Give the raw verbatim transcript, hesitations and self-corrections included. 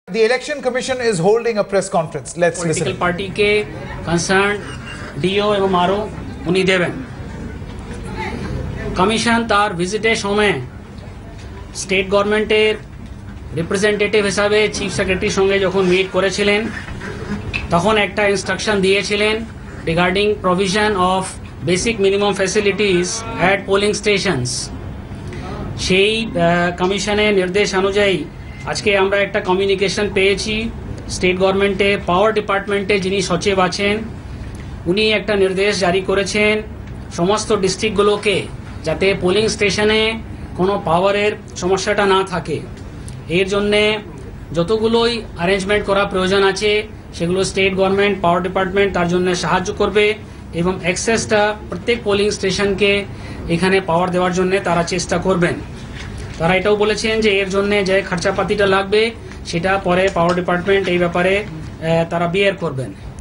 The Election Commission is holding a press conference. Let's Political listen. party के concerned D O एवं R O उन्हीं देवें commission तार ভিজিটে সময় স্টেট গভর্নমেন্টের রিপ্রেজেন্টেটিভ হিসাবে চিফ সেক্রেটারির সঙ্গে যখন মিট করেছিলেন তখন একটা ইনস্ট্রাকশন দিয়েছিলেন regarding provision of basic minimum facilities at polling stations সেই কমিশনের নির্দেশ অনুযায়ী আজকে আমরা একটা কমিউনিকেশন পেয়েছি স্টেট গভর্নমেন্টে পাওয়ার ডিপার্টমেন্টে যিনি সচিব আছেন উনি একটা নির্দেশ জারি করেছেন সমস্ত ডিস্ট্রিক্টগুলোকে যাতে পোলিং স্টেশনে কোনো পাওয়ারের সমস্যাটা না থাকে এর জন্য যতগুলোই অ্যারেঞ্জমেন্ট করা প্রয়োজন আছে সেগুলো স্টেট গভর্নমেন্ট পাওয়ার ডিপার্টমেন্ট তার জন্য সাহায্য করবে এবং অ্যাক্সেসটা প্রত্যেক পোলিং স্টেশনকে এখানে পাওয়ার দেওয়ার জন্য তারা চেষ্টা করবেন তারা এটাও বলেছেন যে এর জন্য যে খরচাপাতিটা লাগবে সেটা পরে পাওয়ার ডিপার্টমেন্ট এই ব্যাপারে তারা বিয়ার করবেন।